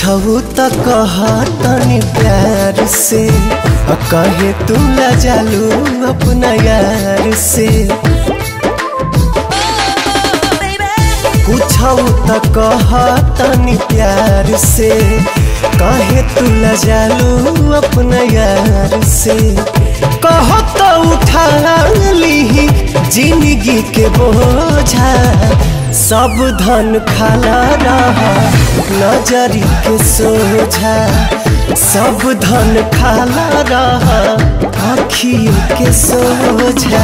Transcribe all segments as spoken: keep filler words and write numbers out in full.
कुछऊ त कहा तनी प्यार से, कहे तू ला जालू अपना यार से। कुछऊ त कहा तनी प्यार से, कहे तू ला जालू अपना यार से। कहो तो उठा ली जिंदगी के बोझा, सब धन खाला रहा नजरी के सोझा। सब धन खाला रहा आँखियों के सोझा।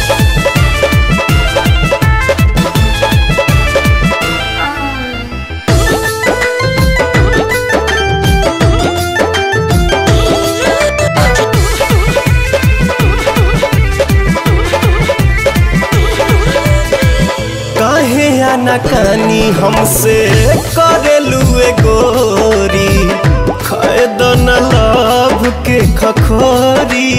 नकानी हमसे करेलू गोरी, खैदन लाभ के खखोरी।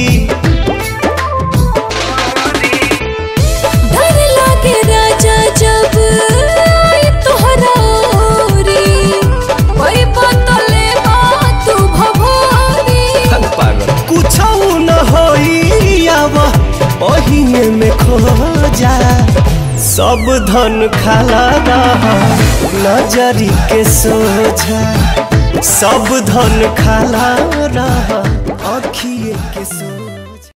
डर लागे राजा जब तोहरा ओरी, कोई बतले बात भभोरी। कुछऊ न होई आवा पहिने में खो जा, सब धन खाला रहा नजरी के सोझा। सब धन खाला रहा आँखिए के सोझा।